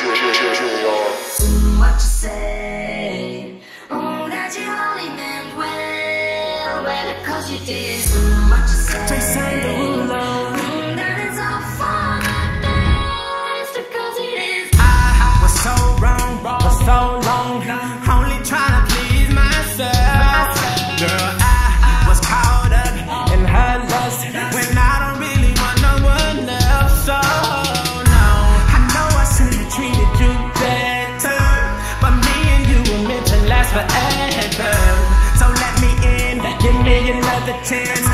J-J-J-J-J-R. What you say? Oh, that you only meant well, well, cause you did. What you say? Derulo. That is all for my best, because it is. I was so wrong for so long, only trying to please myself. Girl, I was caught up in her lust when I don't really want no one else. So no, I know I should have treated you better, but me and you were meant to last forever. So let me in, give me another chance.